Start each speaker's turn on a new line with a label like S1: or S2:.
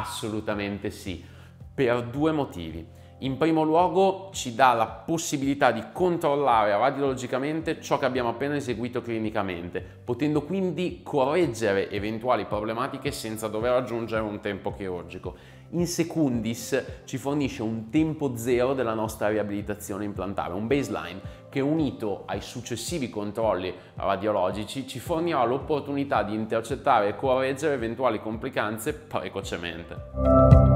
S1: Assolutamente sì, per due motivi. In primo luogo ci dà la possibilità di controllare radiologicamente ciò che abbiamo appena eseguito clinicamente, potendo quindi correggere eventuali problematiche senza dover aggiungere un tempo chirurgico. In secundis ci fornisce un tempo zero della nostra riabilitazione implantare, un baseline che unito ai successivi controlli radiologici ci fornirà l'opportunità di intercettare e correggere eventuali complicanze precocemente.